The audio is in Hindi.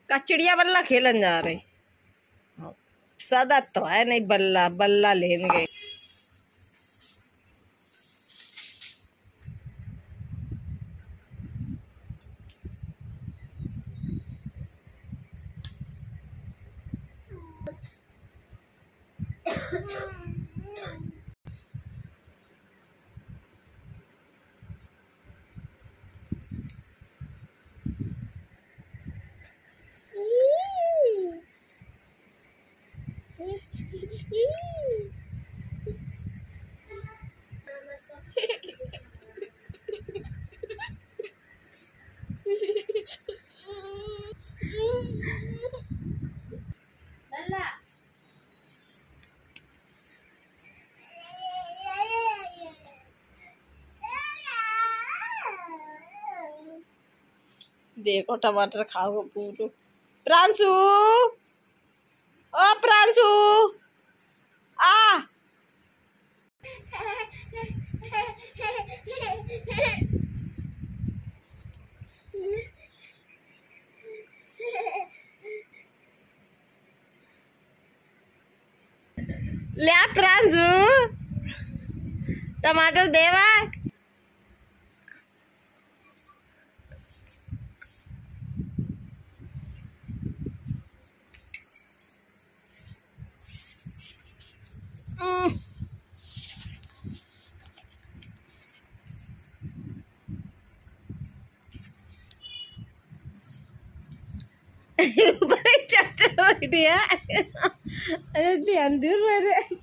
कचड़िया बल्ला खेलन जा रहे। सदा तो है नहीं, बल्ला बल्ला लेन गए। देखो टमाटर खाओ पूरो। प्रांशु, ओ प्रांशु आ। ले आ प्रांशु, टमाटर देवा। ऊपर चढ़ बैठी है। अरे ध्यान दूर